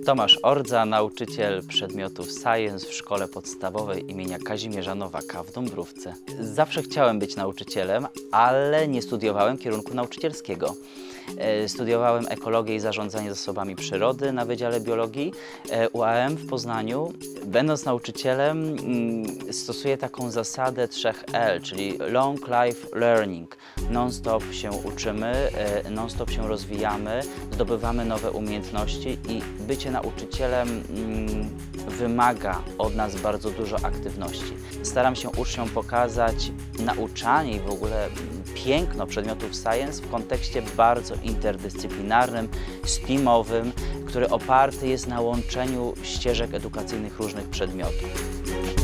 Tomasz Ordza, nauczyciel przedmiotów Science w Szkole Podstawowej imienia Kazimierza Nowaka w Dąbrówce. Zawsze chciałem być nauczycielem, ale nie studiowałem kierunku nauczycielskiego. Studiowałem ekologię i zarządzanie zasobami przyrody na Wydziale Biologii UAM w Poznaniu. Będąc nauczycielem stosuję taką zasadę 3L, czyli Long Life Learning. Non-stop się uczymy, non-stop się rozwijamy, zdobywamy nowe umiejętności i bycie nauczycielem wymaga od nas bardzo dużo aktywności. Staram się uczniom pokazać nauczanie i w ogóle piękno przedmiotów Science w kontekście bardzo interdyscyplinarnym, STEAMowym, który oparty jest na łączeniu ścieżek edukacyjnych różnych przedmiotów.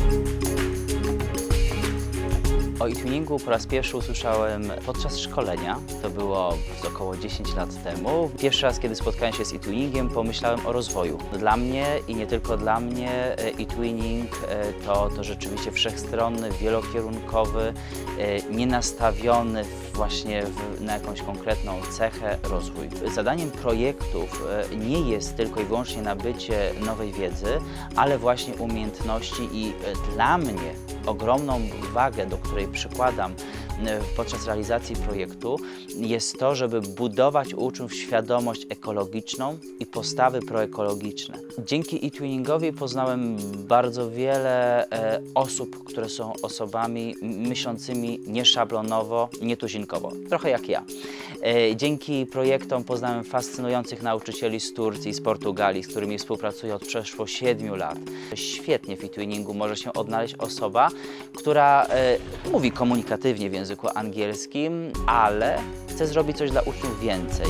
O e-twinningu po raz pierwszy usłyszałem podczas szkolenia, to było około 10 lat temu. Pierwszy raz, kiedy spotkałem się z e-twinningiem, pomyślałem o rozwoju. Dla mnie i nie tylko dla mnie e-twinning to rzeczywiście wszechstronny, wielokierunkowy, nienastawiony właśnie na jakąś konkretną cechę rozwój. Zadaniem projektów nie jest tylko i wyłącznie nabycie nowej wiedzy, ale właśnie umiejętności i dla mnie ogromną wagę, do której przykładam podczas realizacji projektu, jest to, żeby budować u uczniów świadomość ekologiczną i postawy proekologiczne. Dzięki e-twinningowi poznałem bardzo wiele osób, które są osobami myślącymi nieszablonowo, nietuzinkowo, trochę jak ja. Dzięki projektom poznałem fascynujących nauczycieli z Turcji, z Portugalii, z którymi współpracuję od przeszło 7 lat. Świetnie w e-twinningu może się odnaleźć osoba, która mówi komunikatywnie w języku angielskim, ale chce zrobić coś dla uczniów więcej.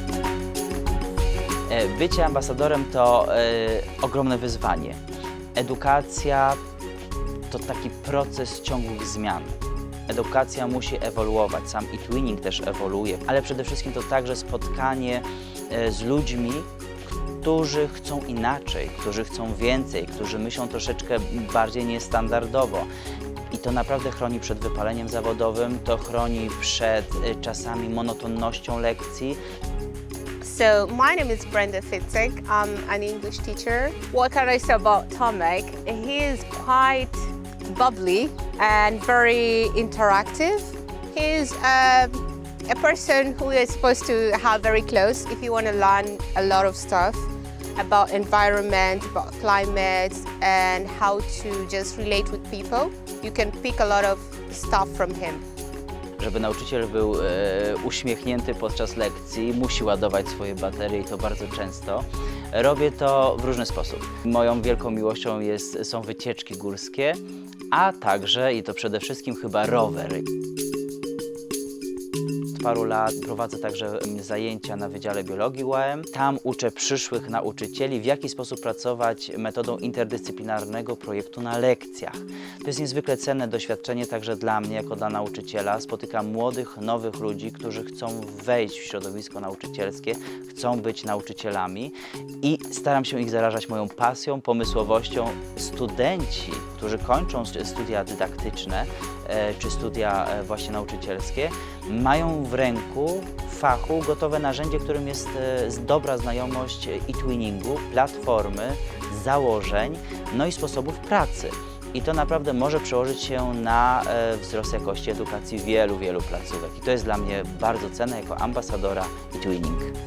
Bycie ambasadorem to ogromne wyzwanie. Edukacja to taki proces ciągłych zmian. Edukacja musi ewoluować, sam e-twinning też ewoluuje, ale przede wszystkim to także spotkanie z ludźmi, którzy chcą inaczej, którzy chcą więcej, którzy myślą troszeczkę bardziej niestandardowo. I to naprawdę chroni przed wypaleniem zawodowym, to chroni przed czasami monotonnością lekcji. So my name is Brenda Fitzek. I'm an English teacher. What can I say about Tomek? He is quite bubbly and very interactive. He's a person who is supposed to have very close if you want to learn a lot of stuff about environment, about climate, and how to just relate with people. You can pick a lot of stuff from him. Żeby nauczyciel był uśmiechnięty podczas lekcji, musi ładować swoje baterie i to bardzo często. Robię to w różny sposób. Moją wielką miłością są wycieczki górskie, a także, i to przede wszystkim chyba rowery. Od paru lat prowadzę także zajęcia na Wydziale Biologii UAM. Tam uczę przyszłych nauczycieli, w jaki sposób pracować metodą interdyscyplinarnego projektu na lekcjach. To jest niezwykle cenne doświadczenie także dla mnie, jako dla nauczyciela. Spotykam młodych, nowych ludzi, którzy chcą wejść w środowisko nauczycielskie, chcą być nauczycielami i staram się ich zarażać moją pasją, pomysłowością. Studenci, którzy kończą studia dydaktyczne czy studia właśnie nauczycielskie, mają w ręku, w fachu gotowe narzędzie, którym jest dobra znajomość e-twinningu, platformy, założeń, no i sposobów pracy. I to naprawdę może przełożyć się na wzrost jakości edukacji wielu placówek. I to jest dla mnie bardzo cenne jako ambasadora e-twinning.